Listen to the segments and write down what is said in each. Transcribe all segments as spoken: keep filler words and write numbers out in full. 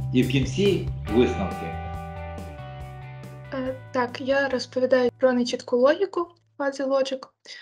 І в кінці висновки. Так, я розповідаю про нечітку логіку в Fuzzy Logic.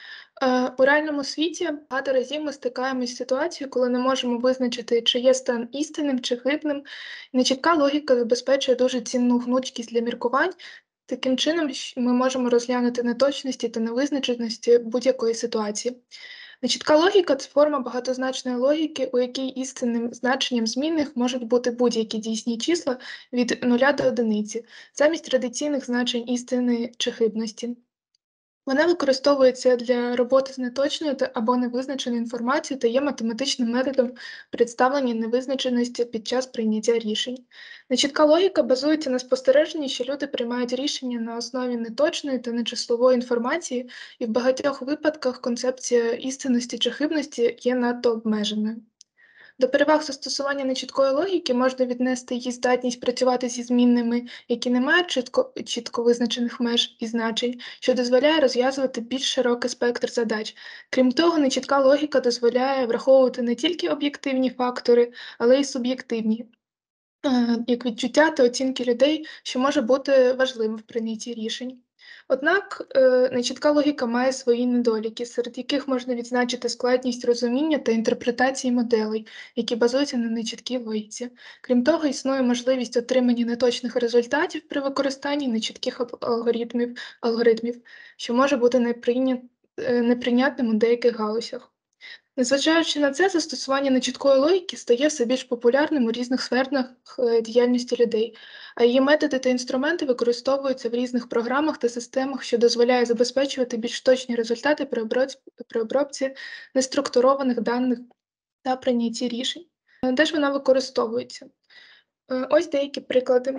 У реальному світі багато разів ми стикаємось з ситуацією, коли не можемо визначити, чи є стан істинним чи хибним. Нечітка логіка забезпечує дуже цінну гнучкість для міркувань. Таким чином, ми можемо розглянути неточності та невизначеності будь-якої ситуації. Нечітка логіка – це форма багатозначної логіки, у якій істинним значенням змінних можуть бути будь-які дійсні числа від нуля до одиниці, замість традиційних значень істини чи хибності. Вона використовується для роботи з неточною та або невизначеною інформацією та є математичним методом представлення невизначеності під час прийняття рішень. Нечітка логіка базується на спостереженні, що люди приймають рішення на основі неточної та нечислової інформації, і в багатьох випадках концепція істинності чи хибності є надто обмеженою. До переваг застосування нечіткої логіки можна віднести її здатність працювати зі змінними, які не мають чітко, чітко визначених меж і значень, що дозволяє розв'язувати більш широкий спектр задач. Крім того, нечітка логіка дозволяє враховувати не тільки об'єктивні фактори, але й суб'єктивні, як відчуття та оцінки людей, що може бути важливим в прийнятті рішень. Однак нечітка логіка має свої недоліки, серед яких можна відзначити складність розуміння та інтерпретації моделей, які базуються на нечіткій логіці. Крім того, існує можливість отримання неточних результатів при використанні нечітких алгоритмів, алгоритмів що може бути неприйнятним у деяких галузях. Незважаючи на це, застосування нечіткої логіки стає все більш популярним у різних сферах діяльності людей, а її методи та інструменти використовуються в різних програмах та системах, що дозволяє забезпечувати більш точні результати при обробці, при обробці неструктурованих даних та прийнятті рішень. Де ж вона використовується? Ось деякі приклади.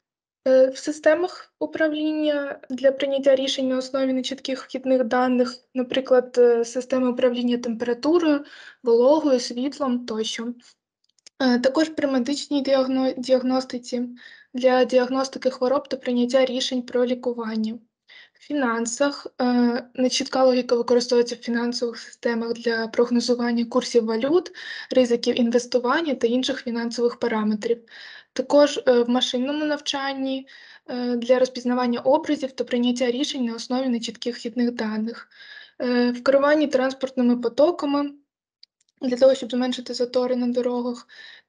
В системах управління для прийняття рішень на основі нечітких вхідних даних, наприклад, системи управління температурою, вологою, світлом тощо. Також при медичній діагностиці для діагностики хвороб та прийняття рішень про лікування. В фінансах нечітка логіка використовується в фінансових системах для прогнозування курсів валют, ризиків інвестування та інших фінансових параметрів. Також в машинному навчанні для розпізнавання образів та прийняття рішень на основі нечітких вхідних даних. В керуванні транспортними потоками для того, щоб зменшити затори на дорогах,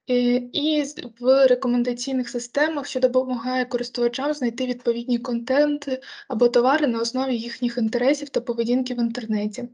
і в рекомендаційних системах, що допомагає користувачам знайти відповідні контенти або товари на основі їхніх інтересів та поведінки в інтернеті.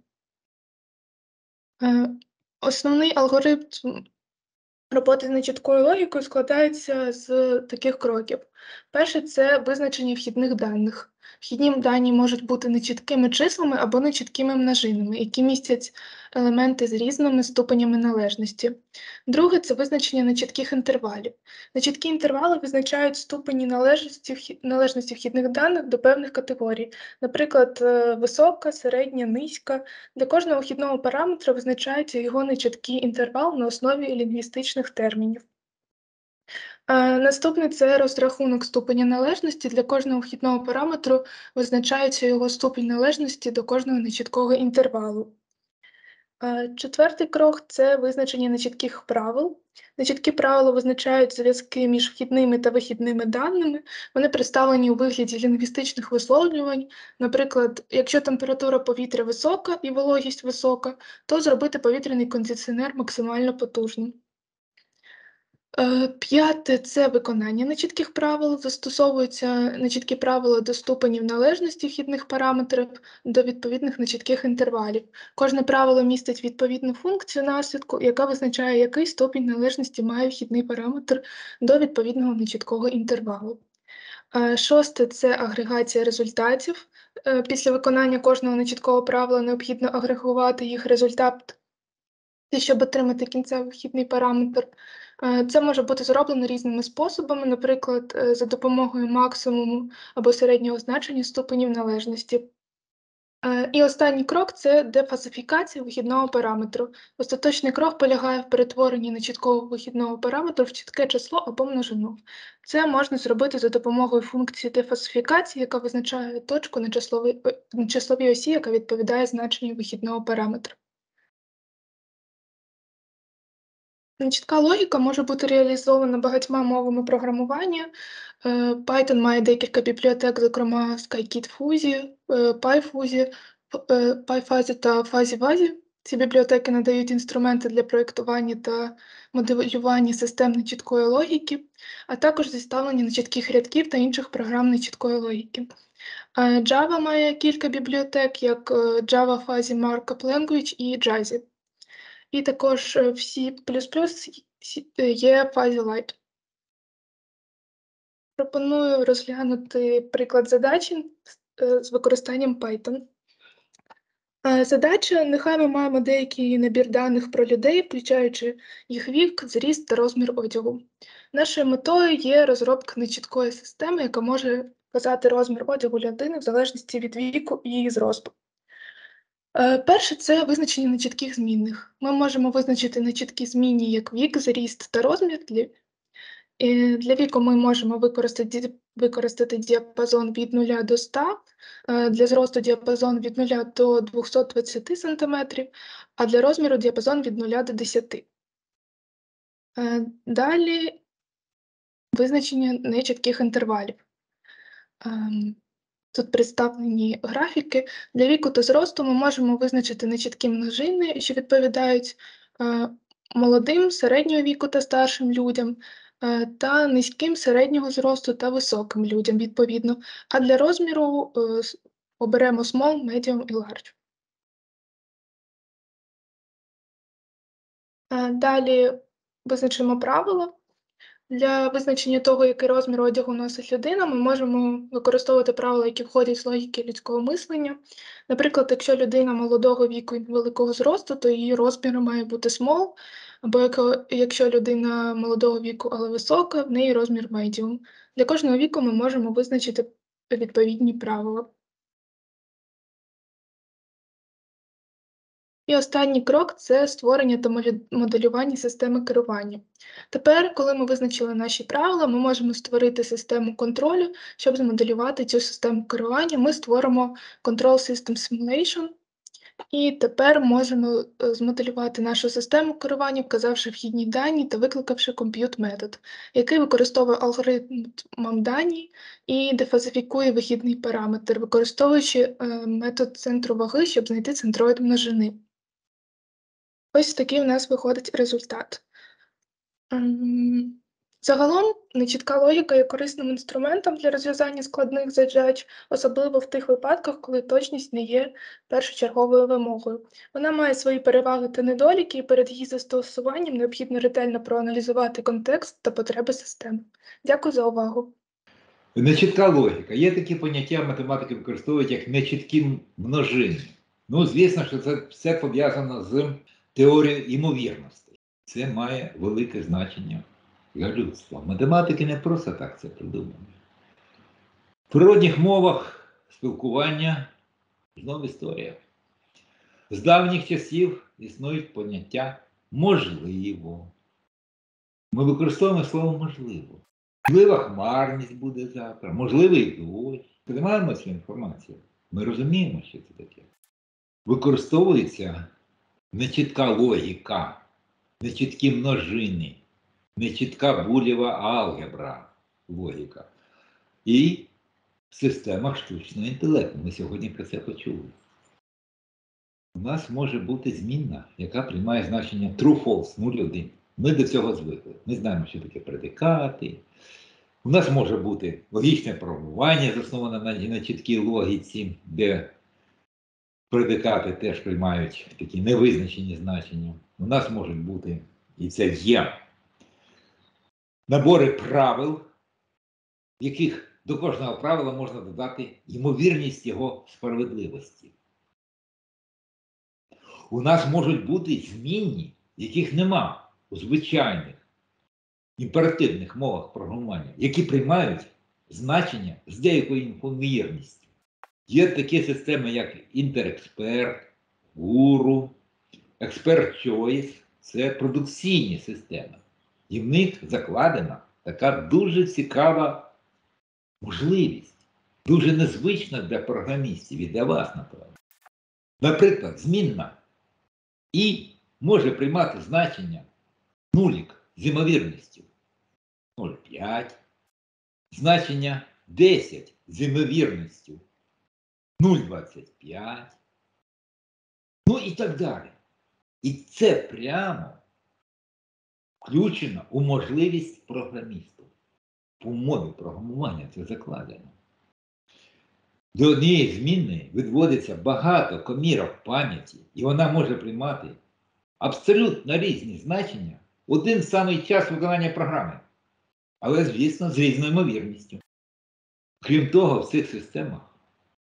Основний алгоритм роботи з нечіткою логікою складається з таких кроків. Перше – це визначення вхідних даних. Вхідні дані можуть бути нечіткими числами або нечіткими множинами, які містять елементи з різними ступенями належності. Друге – це визначення нечітких інтервалів. Нечіткі інтервали визначають ступені належності, належності вхідних даних до певних категорій, наприклад, висока, середня, низька. Для кожного вхідного параметра визначається його нечіткий інтервал на основі лінгвістичних термінів. Наступне – це розрахунок ступеня належності. Для кожного вхідного параметру визначається його ступінь належності до кожного нечіткого інтервалу. Четвертий крок – це визначення нечітких правил. Нечіткі правила визначають зв'язки між вхідними та вихідними даними. Вони представлені у вигляді лінгвістичних висловлювань. Наприклад, якщо температура повітря висока і вологість висока, то зробити повітряний кондиціонер максимально потужним. П'яте – це виконання нечітких правил. Застосовуються нечіткі правила до ступенів належності вхідних параметрів до відповідних нечітких інтервалів. Кожне правило містить відповідну функцію наслідку, яка визначає, який ступінь належності має вхідний параметр до відповідного нечіткого інтервалу. Шосте – це агрегація результатів. Після виконання кожного нечіткого правила необхідно агрегувати їх результат, щоб отримати кінцевий вхідний параметр. Це може бути зроблено різними способами, наприклад, за допомогою максимуму або середнього значення ступенів належності. І останній крок – це дефасифікація вихідного параметру. Остаточний крок полягає в перетворенні нечіткого вихідного параметру в чітке число або множину. Це можна зробити за допомогою функції дефасифікації, яка визначає точку на числовій, на числовій осі, яка відповідає значенню вихідного параметру. Нечітка логіка може бути реалізована багатьма мовами програмування. Е, Python має декілька бібліотек, зокрема Scikit-Fuzzy, е, PyFuzzy, е, PyFuzzy та FuzzyWuzzy. Ці бібліотеки надають інструменти для проєктування та моделювання систем нечіткої логіки, а також зіставлення нечітких рядків та інших програм нечіткої логіки. Е, Java має кілька бібліотек, як е, Java Fuzzy Markup Language і Jazzy. І також е, в C++ є FuzzyLite. Пропоную розглянути приклад задачі е, з використанням Python. Е, Задача: нехай ми маємо деякий набір даних про людей, включаючи їх вік, зріст та розмір одягу. Нашою метою є розробка нечіткої системи, яка може вказати розмір одягу людини в залежності від віку і її зросту. Е, Перше – це визначення нечітких змінних. Ми можемо визначити нечіткі змінні як вік, зріст та розмір. Для, е, для віку ми можемо використати, ді- використати діапазон від нуля до ста, е, для зросту діапазон від нуля до двохсот двадцяти сантиметрів, а для розміру діапазон від нуля до десяти. Е, Далі визначення нечітких інтервалів. Ем, Тут представлені графіки. Для віку та зросту ми можемо визначити нечіткі множини, що відповідають е, молодим, середнього віку та старшим людям, е, та низьким, середнього зросту та високим людям, відповідно. А для розміру е, с- оберемо small, medium і large. Е, Далі визначимо правила. Для визначення того, який розмір одягу носить людина, ми можемо використовувати правила, які входять з логіки людського мислення. Наприклад, якщо людина молодого віку і великого зросту, то її розмір має бути small, або яко- якщо людина молодого віку, але висока, в неї розмір medium. Для кожного віку ми можемо визначити відповідні правила. І останній крок – це створення та молі- моделювання системи керування. Тепер, коли ми визначили наші правила, ми можемо створити систему контролю. Щоб змоделювати цю систему керування, ми створимо Control System Simulation. І тепер можемо е, змоделювати нашу систему керування, вказавши вхідні дані та викликавши compute метод, який використовує алгоритм дані і дефазифікує вихідний параметр, використовуючи е, метод центру ваги, щоб знайти центроїд множини. Ось такий у нас виходить результат. Ем, Загалом, нечітка логіка є корисним інструментом для розв'язання складних задач, особливо в тих випадках, коли точність не є першочерговою вимогою. Вона має свої переваги та недоліки, і перед її застосуванням необхідно ретельно проаналізувати контекст та потреби системи. Дякую за увагу. Нечітка логіка. Є такі поняття, математики використовують як нечіткі множини. Ну, звісно, що це все пов'язано з теорією ймовірностей. Це має велике значення для людства. Математики не просто так це придумали. В природних мовах спілкування знову історія. З давніх часів існують поняття «можливо». Ми використовуємо слово «можливо». Можлива хмарність буде завтра, можливий дощ. Ми маємо цю інформацію. Ми розуміємо, що це таке. Використовується нечітка логіка, нечіткі множини, нечітка булєва алгебра, логіка. І в системах штучного інтелекту. Ми сьогодні про це почули. У нас може бути змінна, яка приймає значення true-false, нуль-один. Ми до цього звикли. Ми знаємо, що таке предикати. У нас може бути логічне програмування, засноване на, на чіткій логіці, де предикати теж приймають такі невизначені значення. У нас можуть бути, і це є, набори правил, в яких до кожного правила можна додати ймовірність його справедливості. У нас можуть бути змінні, яких нема у звичайних імперативних мовах програмування, які приймають значення з деякою ймовірністю. Є такі системи, як Інтерекспert, Guru, Expert Choice. Це продукційні системи. І в них закладена така дуже цікава можливість, дуже незвична для програмістів і для вас, напевно. Наприклад, змінна і може приймати значення нулік з ймовірністю нуль цілих п'ять, значення десять з ймовірністю нуль цілих двадцять п'ять, ну і так далі. І це прямо включено у можливість програмісту. По мові програмування це закладено. До однієї змінної відводиться багато комірок пам'яті, і вона може приймати абсолютно різні значення в один самий час виконання програми. Але, звісно, з різною ймовірністю. Крім того, в цих системах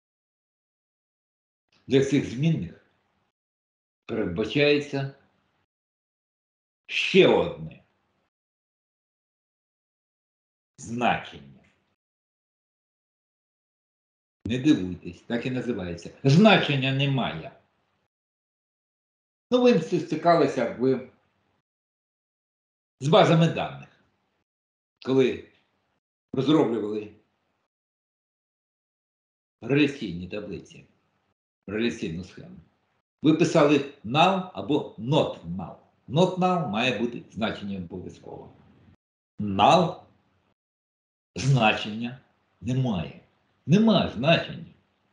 для цих змінних передбачається ще одне значення. Не дивуйтесь, так і називається. Значення немає. Ну, ви стикалися ви з базами даних, коли розроблювали реляційні таблиці, реляційну схему. Ви писали null або not null. Not null має бути значення обов'язково. Null значення немає. Немає значення.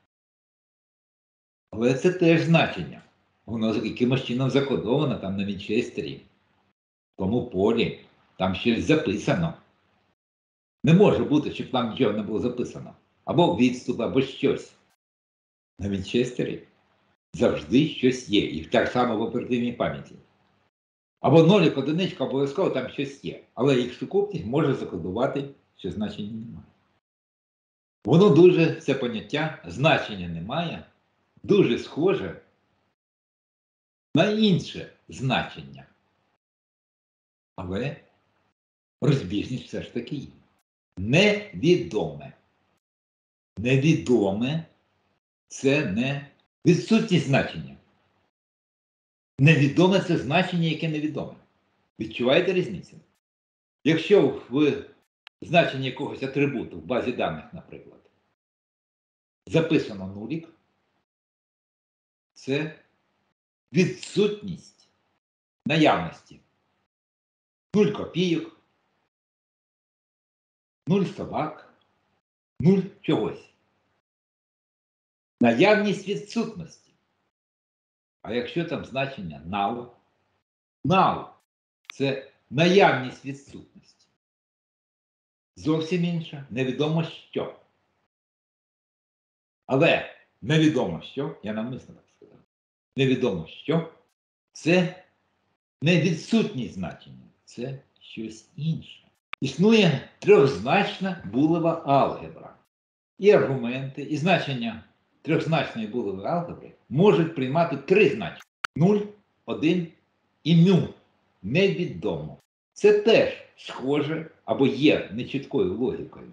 Але це теж значення. Воно якимось чином закодовано там на Вінчестері, в тому полі, там щось записано. Не може бути, щоб там нічого не було записано. Або відступ, або щось. На Вінчестері завжди щось є. І так само в оперативній пам'яті. Або нолік, одиничка, обов'язково там щось є. Але їх сукупність може закодувати, що значення немає. Воно дуже, це поняття, значення немає, дуже схоже на інше значення. Але розбіжність все ж таки є. Невідоме. Невідоме – це не відсутність значення. Невідоме – це значення, яке невідоме. Відчуваєте різницю? Якщо в значенні якогось атрибуту в базі даних, наприклад, записано нулік, це відсутність наявності. Нуль копійок, нуль собак, нуль чогось. Наявність відсутності. А якщо там значення null, null – це наявність відсутності. Зовсім інше, невідомо що. Але невідомо що, я навмисно так сказав, невідомо що, це не відсутність значення, це щось інше. Існує трьохзначна булева алгебра. І аргументи, і значення трьохзначної булевої алгебри можуть приймати три значення. нуль, один і ню. Невідомо. Це теж схоже або є нечіткою логікою.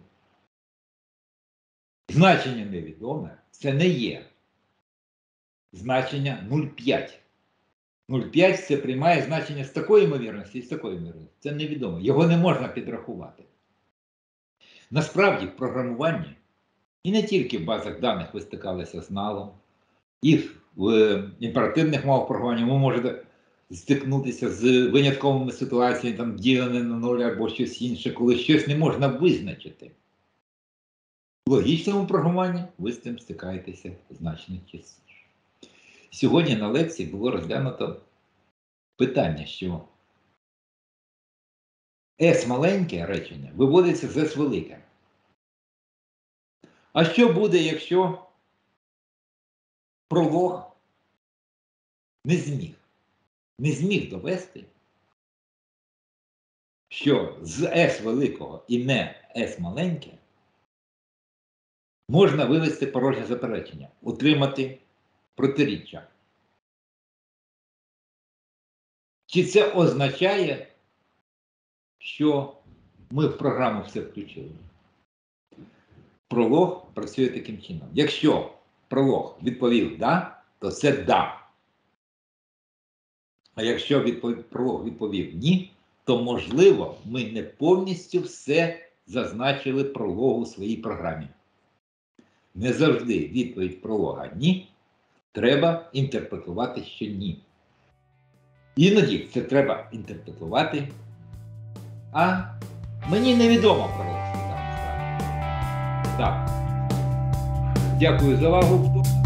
Значення невідоме – це не є значення нуль цілих п'ять. нуль цілих п'ять – це приймає значення з такої ймовірності і з такої ймовірності. Це невідомо. Його не можна підрахувати. Насправді в програмуванні і не тільки в базах даних ви стикалися з налом, і в імперативних мовах програмування ви можете стикнутися з винятковими ситуаціями, там ділене на нуль або щось інше, коли щось не можна визначити. В логічному програмуванні ви з цим стикаєтеся значно частіше. Сьогодні на лекції було розглянуто питання, що S маленьке речення виводиться з S велике. А що буде, якщо пролог не зміг? Не зміг довести, що з S великого і не S маленьке можна вивести порожнє заперечення, утримати протиріччя. Чи це означає, що ми в програму все включили? Пролог працює таким чином. Якщо пролог відповів «да», то це «да». А якщо відповів, пролог відповів «ні», то, можливо, ми не повністю все зазначили прологу у своїй програмі. Не завжди відповідь пролога «ні» треба інтерпретувати, що «ні». Іноді це треба інтерпретувати, а мені невідомо про це. Так. Дякую за увагу.